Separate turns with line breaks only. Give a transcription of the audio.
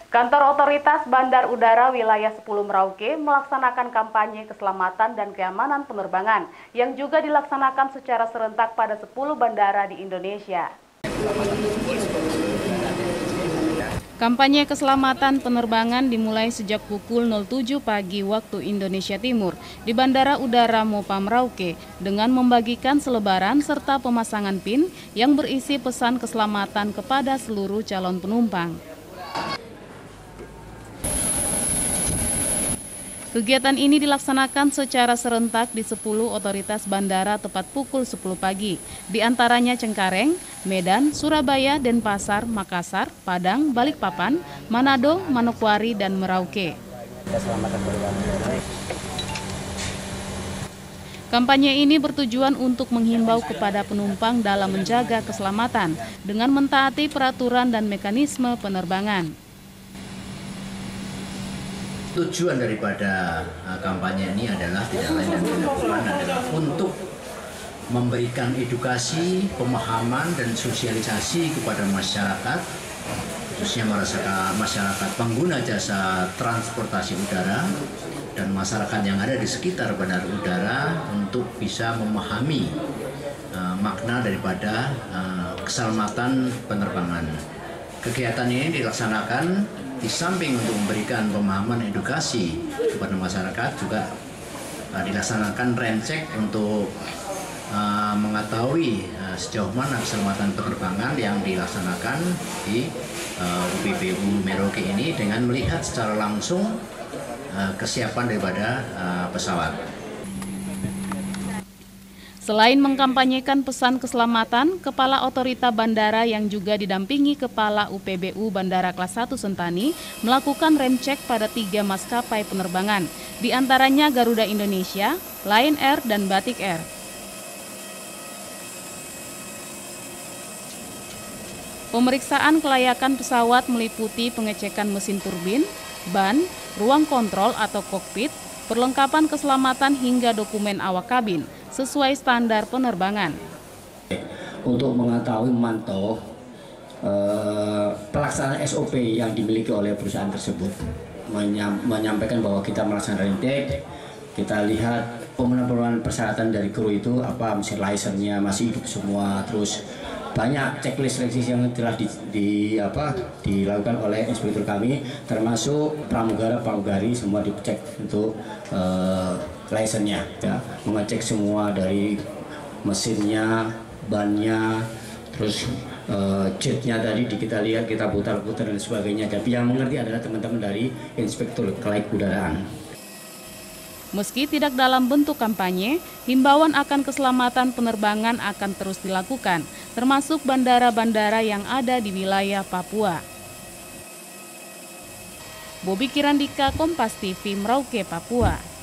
Kantor Otoritas Bandar Udara Wilayah 10 Merauke melaksanakan kampanye keselamatan dan keamanan penerbangan yang juga dilaksanakan secara serentak pada 10 bandara di Indonesia. Kampanye keselamatan penerbangan dimulai sejak pukul 07 pagi waktu Indonesia Timur di Bandara Udara Mopa Merauke dengan membagikan selebaran serta pemasangan pin yang berisi pesan keselamatan kepada seluruh calon penumpang. Kegiatan ini dilaksanakan secara serentak di 10 otoritas bandara tepat pukul 10 pagi, di antaranya Cengkareng, Medan, Surabaya, Denpasar, Makassar, Padang, Balikpapan, Manado, Manokwari, dan Merauke. Kampanye ini bertujuan untuk menghimbau kepada penumpang dalam menjaga keselamatan dengan mentaati peraturan dan mekanisme penerbangan.
Tujuan daripada kampanye ini adalah tidak lain dan tidak bukan adalah untuk memberikan edukasi, pemahaman dan sosialisasi kepada masyarakat, khususnya masyarakat pengguna jasa transportasi udara dan masyarakat yang ada di sekitar bandar udara untuk bisa memahami makna daripada keselamatan penerbangan. Kegiatan ini dilaksanakan di samping untuk memberikan pemahaman edukasi kepada masyarakat, juga dilaksanakan rem cek untuk mengetahui sejauh mana keselamatan penerbangan yang dilaksanakan di UPBU Merauke ini dengan melihat secara langsung kesiapan daripada pesawat.
Selain mengkampanyekan pesan keselamatan, Kepala Otorita Bandara yang juga didampingi Kepala UPBU Bandara Kelas 1 Sentani melakukan rem cek pada 3 maskapai penerbangan, di antaranya Garuda Indonesia, Lion Air, dan Batik Air. Pemeriksaan kelayakan pesawat meliputi pengecekan mesin turbin, ban, ruang kontrol atau kokpit, perlengkapan keselamatan hingga dokumen awak kabin sesuai standar penerbangan.
Untuk mengetahui memantau pelaksanaan SOP yang dimiliki oleh perusahaan tersebut, menyampaikan bahwa kita melaksanakan rentek, kita lihat pemenuhan persyaratan dari kru itu apa, mesin license-nya masih hidup semua, terus banyak checklist seleksi yang telah dilakukan oleh inspektur kami, termasuk pramugari semua dicek untuk license-nya, ya, mengecek semua dari mesinnya, bannya, terus jetnya tadi kita lihat, kita putar-putar dan sebagainya. Tapi yang mengerti adalah teman-teman dari inspektur kelaik udaraan.
Meski tidak dalam bentuk kampanye, himbauan akan keselamatan penerbangan akan terus dilakukan, termasuk bandara-bandara yang ada di wilayah Papua. Bobi Kirandika, Kompas TV, Merauke, Papua.